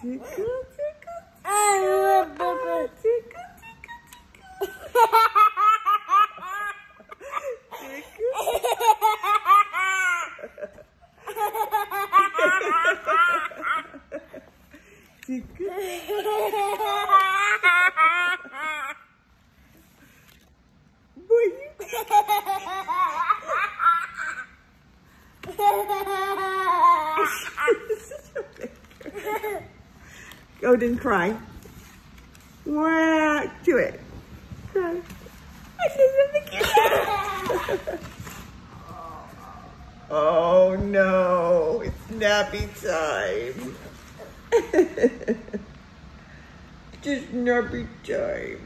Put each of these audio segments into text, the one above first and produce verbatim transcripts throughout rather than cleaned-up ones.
Tickle, tickle, tickle. Tickle, tickle, tickle. Boy, you. Go, didn't cry. Wow, do it. Cry. Oh no, it's nappy time. Just nappy time.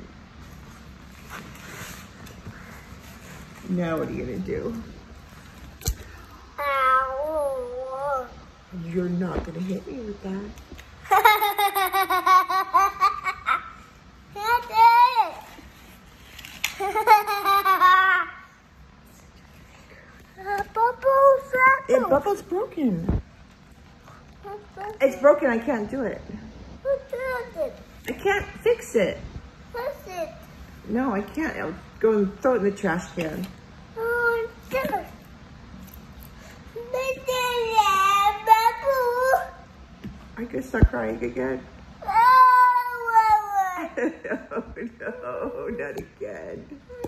Now what are you gonna do? You're not gonna hit me with that. It, Bubbles broken. It's broken. I can't do it. I can't fix it. Fix it. No, I can't. I'll go and throw it in the trash can. Oh, I could start crying again. oh, Oh no, not again.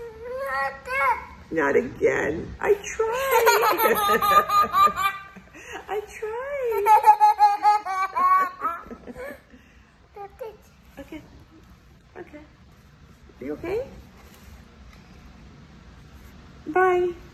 Not again. I tried. I tried. Okay. Okay. Are you okay? Bye.